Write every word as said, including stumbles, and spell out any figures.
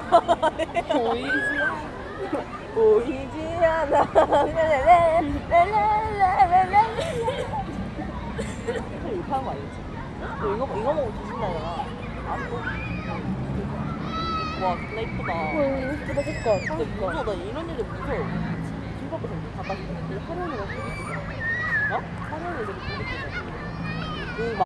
보이지 보이지 않아. 이렇게 하는 거 아니지? 너 이거, 이거 먹고 뒤진다잖아. 와, 근데 이쁘다. 응 이쁘다 색깔 근데 무서워. 나 이런 일이 무서워. 김밥도 갖다 주고. 하련이가 되게 어? 하련이 되게 되게 그